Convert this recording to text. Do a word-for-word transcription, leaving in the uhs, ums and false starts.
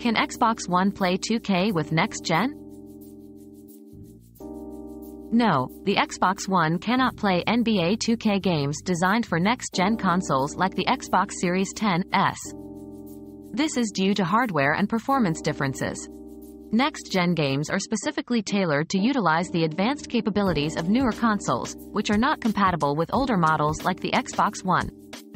Can Xbox One play two K with next gen? No, the Xbox One cannot play N B A two K games designed for next-gen consoles like the Xbox Series X S. This is due to hardware and performance differences. Next-gen games are specifically tailored to utilize the advanced capabilities of newer consoles, which are not compatible with older models like the Xbox One.